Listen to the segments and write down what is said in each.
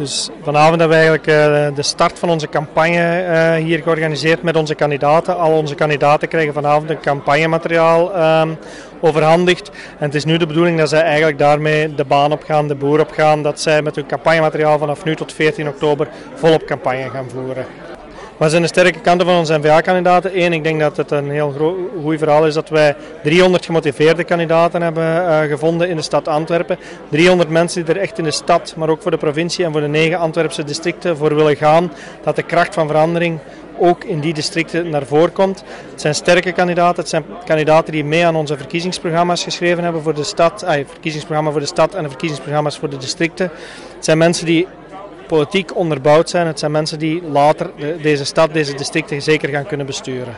Dus vanavond hebben we eigenlijk de start van onze campagne hier georganiseerd met onze kandidaten. Al onze kandidaten krijgen vanavond een campagnemateriaal overhandigd. En het is nu de bedoeling dat zij eigenlijk daarmee de baan opgaan, de boer opgaan. Dat zij met hun campagnemateriaal vanaf nu tot 14 oktober volop campagne gaan voeren. Wat zijn de sterke kanten van onze N-VA-kandidaten? Eén, ik denk dat het een heel goed verhaal is dat wij 300 gemotiveerde kandidaten hebben gevonden in de stad Antwerpen. 300 mensen die er echt in de stad, maar ook voor de provincie en voor de 9 Antwerpse districten voor willen gaan. Dat de kracht van verandering ook in die districten naar voren komt. Het zijn sterke kandidaten, het zijn kandidaten die mee aan onze verkiezingsprogramma's geschreven hebben voor de stad. Verkiezingsprogramma voor de stad en de verkiezingsprogramma's voor de districten. Het zijn mensen die politiek onderbouwd zijn. Het zijn mensen die later deze stad, deze districten zeker gaan kunnen besturen.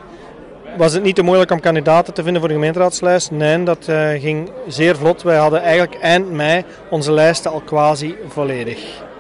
Was het niet te moeilijk om kandidaten te vinden voor de gemeenteraadslijst? Nee, dat ging zeer vlot. Wij hadden eigenlijk eind mei onze lijsten al quasi volledig.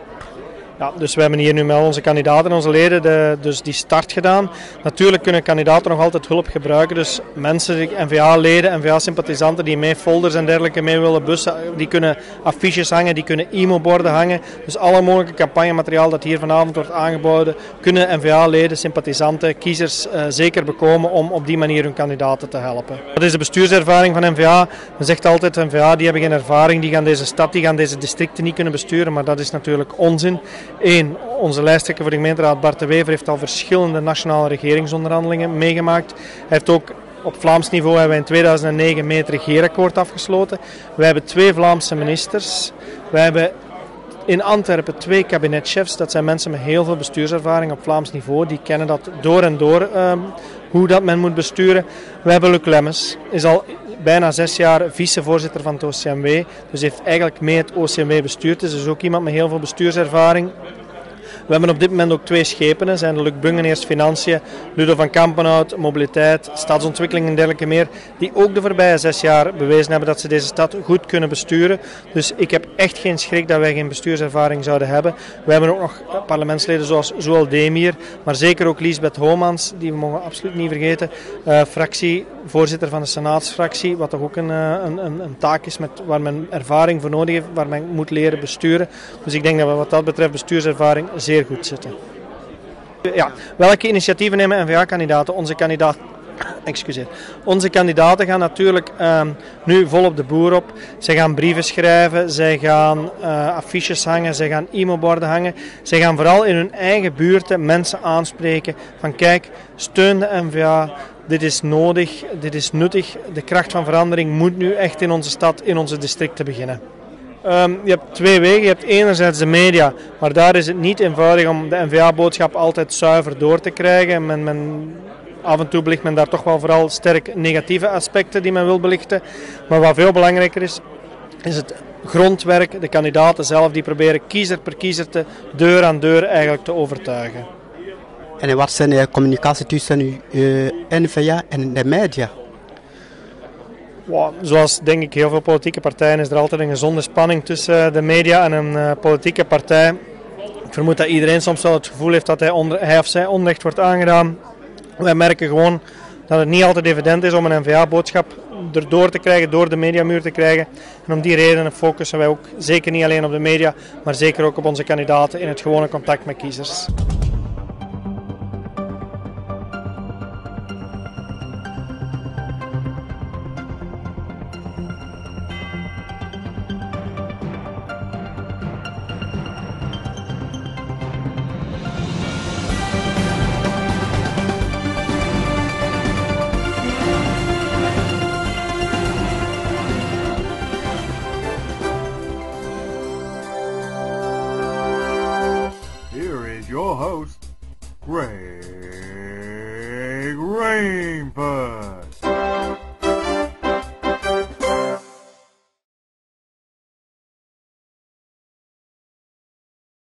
Ja, dus we hebben hier nu met onze kandidaten en onze leden dus die start gedaan. Natuurlijk kunnen kandidaten nog altijd hulp gebruiken. Dus mensen, N-VA-leden, N-VA-sympathisanten die mee folders en dergelijke mee willen bussen, die kunnen affiches hangen, die kunnen e-mailborden hangen. Dus alle mogelijke campagnemateriaal dat hier vanavond wordt aangeboden, kunnen N-VA-leden, sympathisanten, kiezers zeker bekomen om op die manier hun kandidaten te helpen. Dat is de bestuurservaring van N-VA. Men zegt altijd, N-VA die hebben geen ervaring, die gaan deze stad, die gaan deze districten niet kunnen besturen, maar dat is natuurlijk onzin. Eén, onze lijsttrekker voor de gemeenteraad Bart de Wever heeft al verschillende nationale regeringsonderhandelingen meegemaakt. Hij heeft ook op Vlaams niveau hebben wij in 2009 mee het regeerakkoord afgesloten. Wij hebben 2 Vlaamse ministers. Wij hebben in Antwerpen 2 kabinetchefs. Dat zijn mensen met heel veel bestuurservaring op Vlaams niveau. Die kennen dat door en door hoe dat men moet besturen. We hebben Luc Lemmens, is al bijna 6 jaar vicevoorzitter van het OCMW. Dus heeft eigenlijk mee het OCMW bestuurd. Dus ook iemand met heel veel bestuurservaring. We hebben op dit moment ook 2 schepenen, zijn Luc Bungen eerst Financiën, Ludo van Kampenhout, Mobiliteit, Stadsontwikkeling en dergelijke meer, die ook de voorbije 6 jaar bewezen hebben dat ze deze stad goed kunnen besturen. Dus ik heb echt geen schrik dat wij geen bestuurservaring zouden hebben. We hebben ook nog parlementsleden zoals Zoël Demir, maar zeker ook Liesbeth Homans, die we mogen absoluut niet vergeten, fractievoorzitter van de Senaatsfractie, wat toch ook een taak is waar men ervaring voor nodig heeft, waar men moet leren besturen. Dus ik denk dat we wat dat betreft bestuurservaring zeer goed zitten. Ja, welke initiatieven nemen N-VA-kandidaten? Onze kandidaten gaan natuurlijk nu volop de boer op. Zij gaan brieven schrijven, zij gaan affiches hangen, zij gaan e-mailborden hangen. Zij gaan vooral in hun eigen buurten mensen aanspreken van kijk, steun de N-VA, dit is nodig, dit is nuttig. De kracht van verandering moet nu echt in onze stad, in onze districten beginnen. Je hebt 2 wegen. Je hebt enerzijds de media, maar daar is het niet eenvoudig om de N-VA-boodschap altijd zuiver door te krijgen. Af en toe belicht men daar toch wel vooral sterk negatieve aspecten die men wil belichten. Maar wat veel belangrijker is het grondwerk, de kandidaten zelf die proberen kiezer per kiezer deur aan deur eigenlijk te overtuigen. En wat zijn de communicatie tussen N-VA en de media? Zoals denk ik heel veel politieke partijen is er altijd een gezonde spanning tussen de media en een politieke partij. Ik vermoed dat iedereen soms wel het gevoel heeft dat hij of zij onrecht wordt aangedaan. Wij merken gewoon dat het niet altijd evident is om een N-VA-boodschap erdoor te krijgen, door de mediamuur te krijgen. En om die redenen focussen wij ook zeker niet alleen op de media, maar zeker ook op onze kandidaten in het gewone contact met kiezers. Your host, Greg Rainbird.